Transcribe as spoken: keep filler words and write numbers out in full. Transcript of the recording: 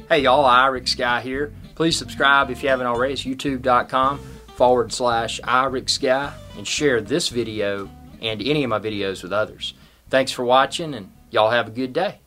Hey y'all, Irix Guy here. Please subscribe if you haven't already. It's youtube.com forward slash Irix Guy, and share this video and any of my videos with others. Thanks for watching, and y'all have a good day.